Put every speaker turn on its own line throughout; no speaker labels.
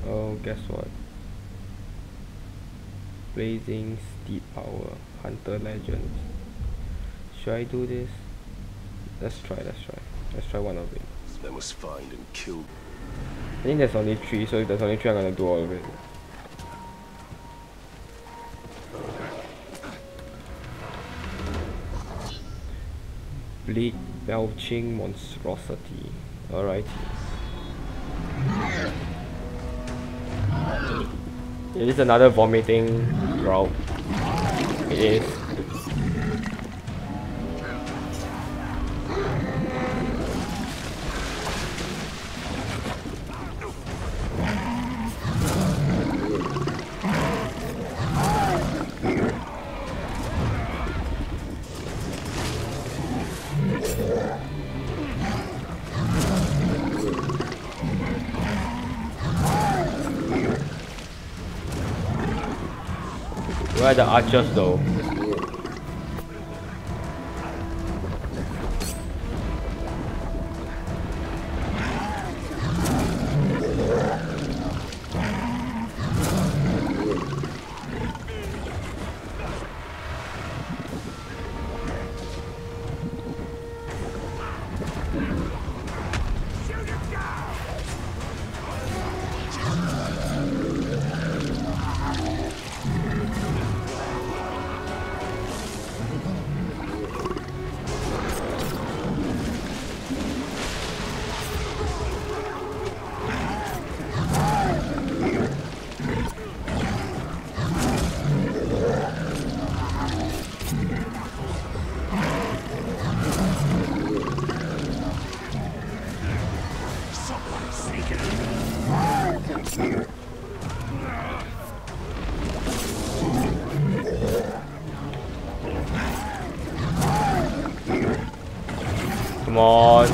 Oh, guess what? Blazing Steep Power, Hunter Legends. Should I do this? Let's try. Let's try one of it.
They must find and kill.
I think there's only 3, so if there's only 3, I'm gonna do all of it. Bleed Belching Monstrosity. Alrighty. It is another vomiting Graug. It is. Where are the archers though? Come on.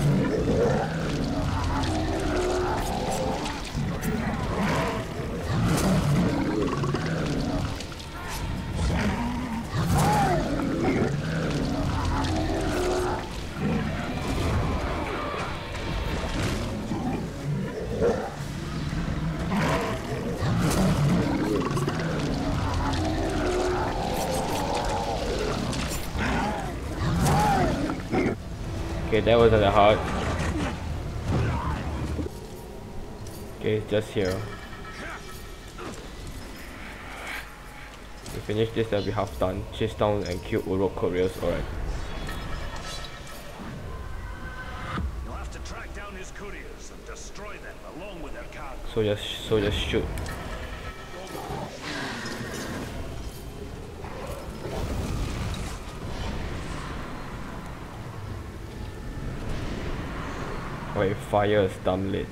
Okay, that wasn't that hard. Okay, it's just here. We finish this, that'll be half done. Chase down and kill Uruk couriers, alright.
You'll have to track down his couriers and destroy them along with their cargo.
So just shoot. Wait, fire is dumb lit.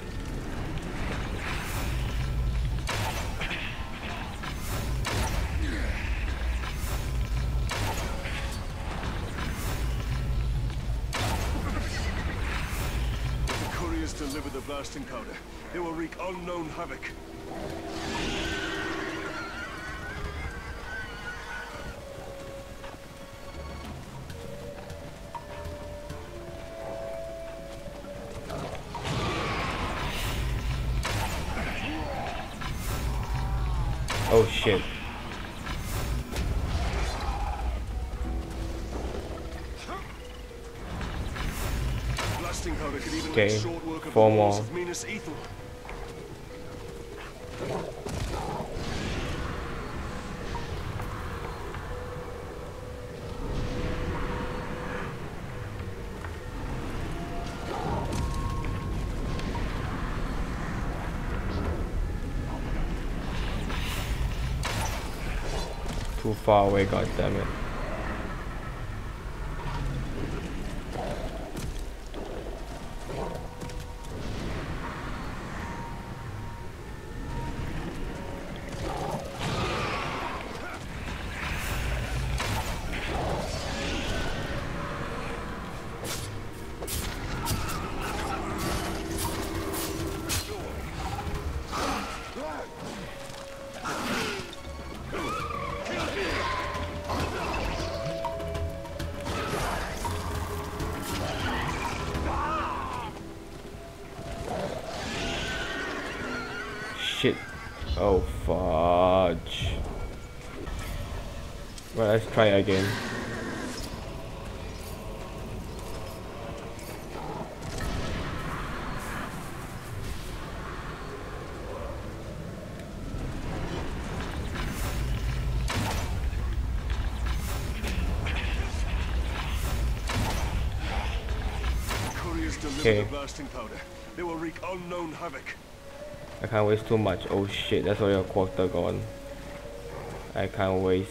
If the couriers deliver the blasting powder, they will wreak unknown havoc.
Oh shit.
Blasting powder could even
Okay,
make short work of
4
the walls
more.
of Minas Ithil.
Too far away, god damn it. shit. Oh fudge. Well, let's try again. Okay.
Blasting powder. They will wreak unknown havoc.
I can't waste too much. Oh shit, that's already a quarter gone. I can't waste.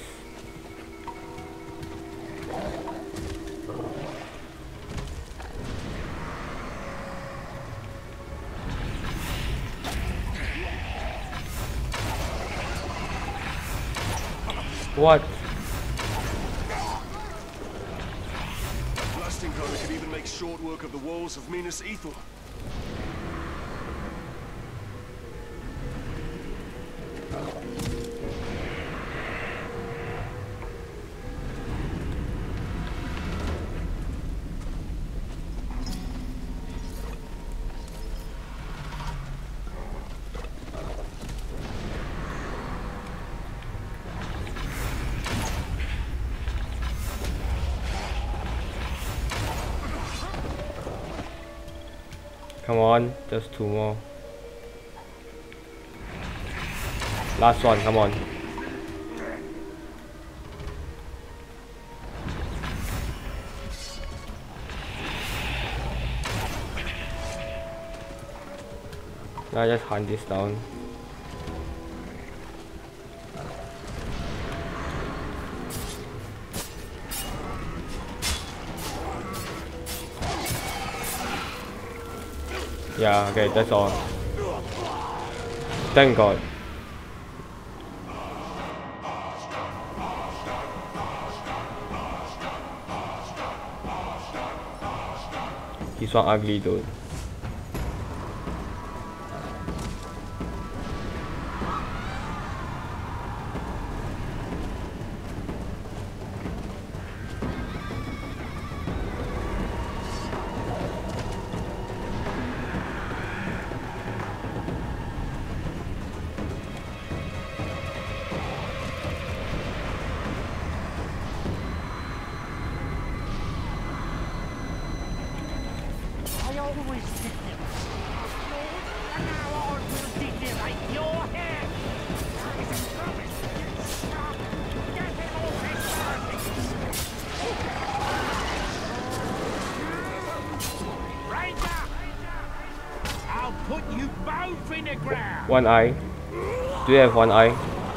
What?
Blasting powder could even make short work of the walls of Minas Ithil.
Come on, just 2 more. Last one, come on. Now just hunt this down. Yeah, okay, that's all. Thank God. He's one ugly dude. One eye. Do you have one eye?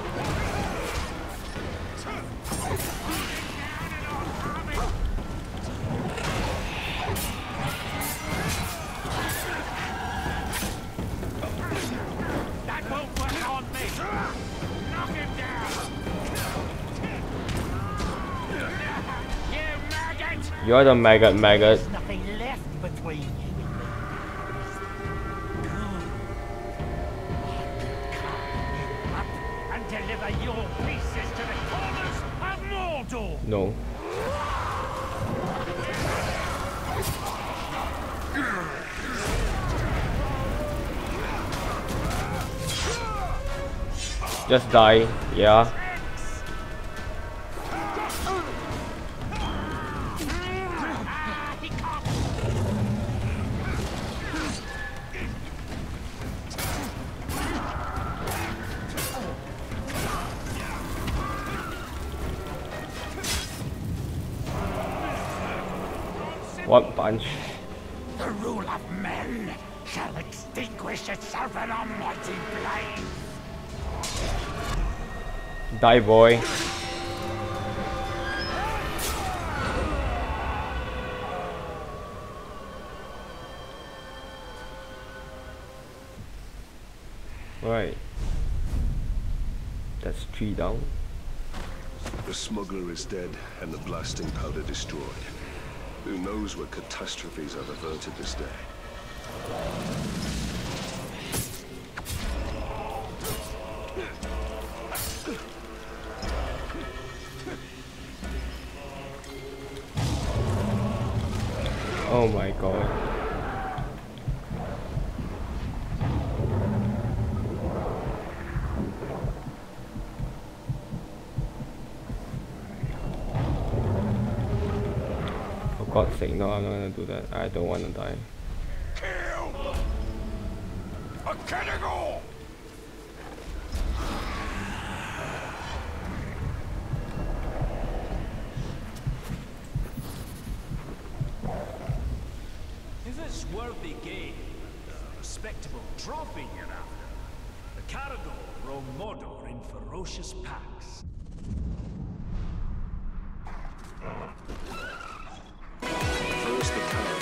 That won't work on me. Knock him down. You maggot.
You're the maggot.
There's nothing left between you. Deliver your pieces to the corners of Mordor!
No. Just die, yeah. One punch.
The rule of men shall extinguish itself in a mighty blaze.
Die, boy. Right. That's 3 down.
The smuggler is dead and the blasting powder destroyed. Who knows what catastrophes I've averted this day.
Oh my God. God's sake, no, I'm not gonna do that. I don't wanna die.
Kill! A cannibal! Is this worthy game? A respectable trophy you're after? The Caragath roam Mordor in ferocious packs.
First the Caragath.